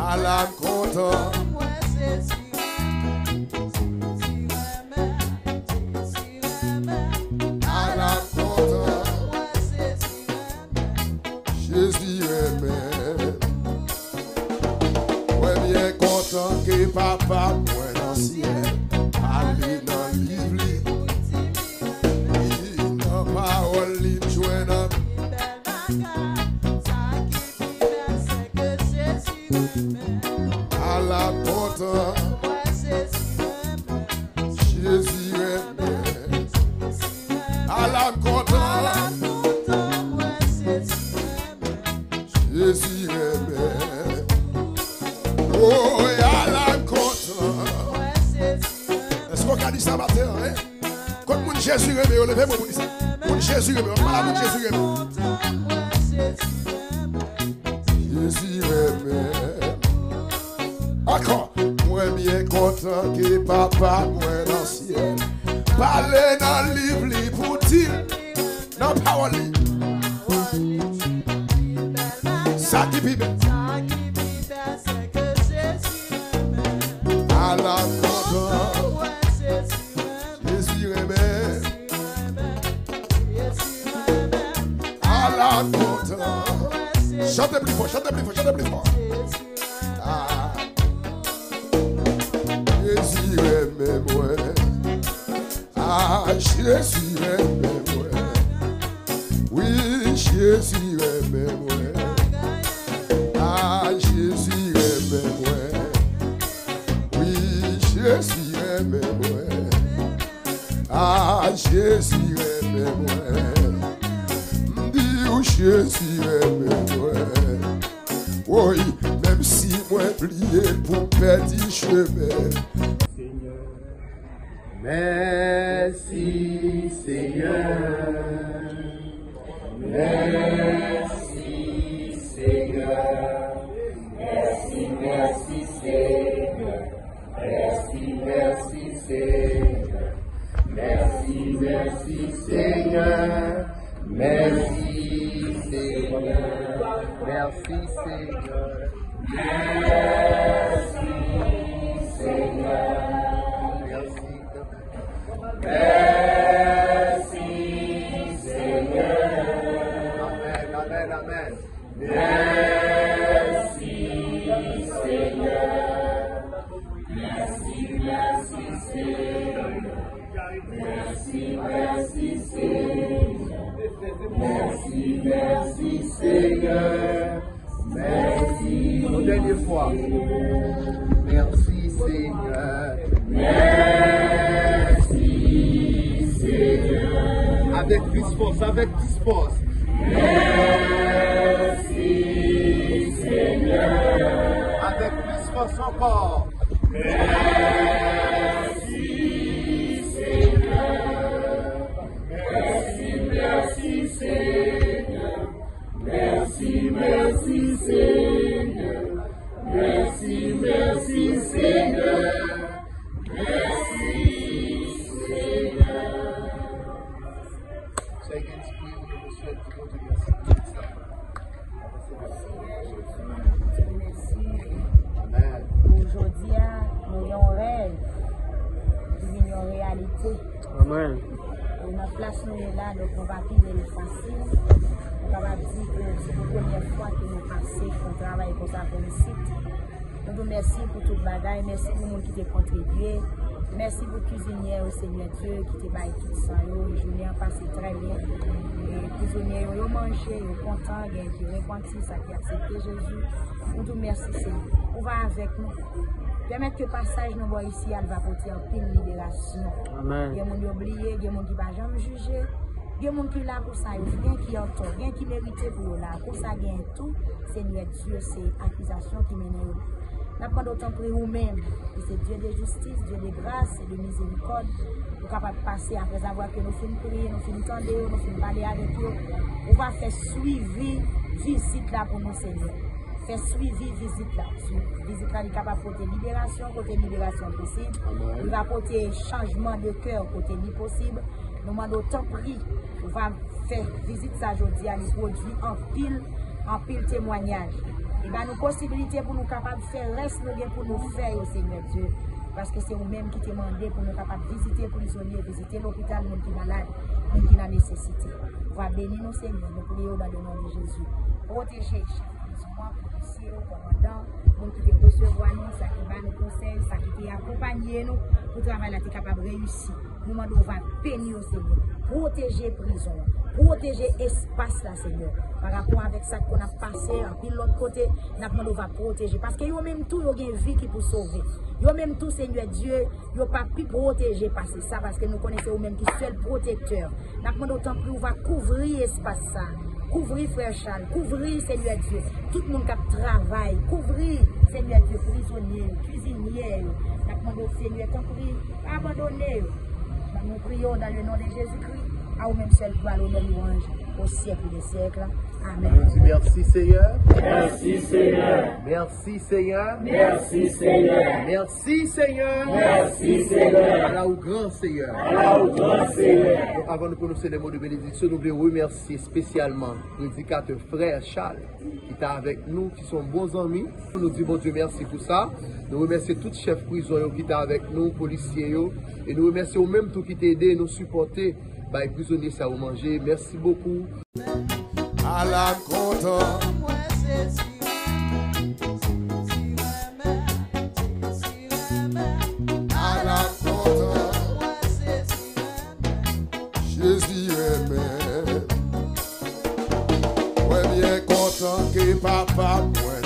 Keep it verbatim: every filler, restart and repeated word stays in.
la content. À la content. Jésus aimé. Ouais, bien content que papa, moi dans le ciel, allez dans le livre. Il n'a pas oublié de jouer dans à la content. Jésus aimé. À la content. Jésus aimé. Oh, et à la content. Est-ce qu'on a dit ça matin, hein? Quand mon Jésus aimé, on lève mon ça. Mon Jésus aimé, on parle de Jésus aimé. Jésus aimé. Encore, moi bien content que papa, moi dans le ciel. Parler dans le livre pour dire, dans la parole. Ça qui vive. À la content. Jésus aimé. À la content. Chantez plus fort, chantez plus fort, chantez plus fort. Ah. Jésus aimé moi. Ah, Jésus aimé moi. Oui, Jésus aimé moi. Ah, Jésus aimé moi. Oui, Jésus aimé moi. Ah, Jésus aimé moi. Dis Jésus aimé moi. Oui, même si moi plié pour perdre chemin. Merci Seigneur, merci Seigneur, merci, merci Seigneur, merci, merci Seigneur, merci, merci Seigneur, merci Seigneur, merci Seigneur, merci Seigneur. Merci Seigneur. Amen, amen, amen. Merci Seigneur. Merci, merci Seigneur. Merci, merci Seigneur. Merci, merci Seigneur. Merci. Une dernière fois. Merci Seigneur. Merci. Avec disforce, avec disforce. Merci Seigneur. Avec disforce encore. Merci Seigneur. Merci, merci Seigneur. Merci, merci Seigneur. Merci, merci Seigneur. Merci. Aujourd'hui, nous avons un rêve qui en réalité. Amen. Et notre place nous est là, donc on va vivre le facile. On va dire que c'est la première fois que nous passons qu'on travaille comme ça pour le site. Nous vous remercions pour tout le bagage, merci pour le monde qui t'a contribué. Merci pour cuisinier au Seigneur Dieu qui t'a baillé tout ça. Les journées ont passé très bien. Les prisonniers ont mangé, ils sont contents, ils ont repenti, ça qui a accepté Jésus. Nous vous remercions Seigneur. On va avec nous. Permettre que le passage nous voit ici, elle va porter en pile libération. Amen. Il y a des gens qui ont oublié, il y a des gens qui ne vont jamais juger. Il y a des gens qui sont là pour ça, il y a des gens qui ont tort, il y a des gens qui méritent pour là. Pour ça, il y a tout. Seigneur Dieu, c'est accusation qui mène. Nous avons d'autant pour vous-même, que c'est Dieu de justice, Dieu de grâce et de miséricorde. Nous sommes capables de passer après avoir que nous finissons prier, nous finissons tendre, nous finissons parler avec eux. On va faire suivi visite là pour nous, Seigneur. Faire suivi visite là. Visite là, il est capable de porter libération, côté libération possible. Il va porter changement de cœur, côté possible. Nous demandons autant prix. On va faire visite ça aujourd'hui, il produit en pile, en pile témoignage. Et bien, nous possibilités pour nous capables de faire reste pour nous faire, Seigneur Dieu. Parce que c'est vous-même qui t'es demandé pour nous capables de visiter les prisonniers, visiter l'hôpital, les gens qui sont malades, les gens qui ont la nécessité. Va bénir nous, Seigneur, nous prions dans le nom de Jésus. Protéger chaque prison, policier, commandant, nous qui te recevoir nous, ça qui va nous conseiller, ça qui t'est accompagné nous, pour travailler là, tu es capable de réussir. Nous demandons, va bénir au Seigneur. Protéger prison, protéger espace là, Seigneur. Par rapport avec ça qu'on a passé, en puis l'autre côté, nous demandons, va protéger. Parce que yo même tout, yo gen vie qui pour sauver. Yo même tout, Seigneur Dieu, yo pas pu protéger passer ça, parce que nous connaissons même qui seul protecteur. Nous demandons autant plus, on va couvrir espace ça. Couvrir Frère Charles, couvrir Seigneur Dieu, tout le monde qui travaille, couvrir Seigneur Dieu, prisonniers, cuisiniers, nous demandons Seigneur, tant pis, abandonnez. Nous prions dans le nom de Jésus-Christ, à vous-même seul gloire, l'honneur, louange, au siècle des siècles. Amen. Merci Seigneur. Merci Seigneur. Merci Seigneur. Merci Seigneur. Merci Seigneur. Merci Seigneur. Allah au grand Seigneur. Allah au grand Seigneur. Donc, avant de prononcer les mots de bénédiction, nous voulons remercier spécialement le prédicateur Frère Charles qui est avec nous, qui sont bons amis. Nous disons bon Dieu merci pour ça. Nous remercions tous les chefs prisonniers qui étaient avec nous, policiers, et nous remercions même tous qui t'ont aidé, nous supporter, bah, les prisonniers ça va manger. Merci beaucoup. À la content. À la content. Jésus aimé. Ouais, bien content que papa moi.